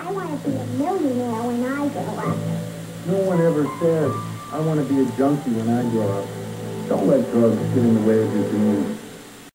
I want to be a millionaire when I grow up. No one ever said, I want to be a junkie when I grow up. Don't let drugs get in the way of your dreams.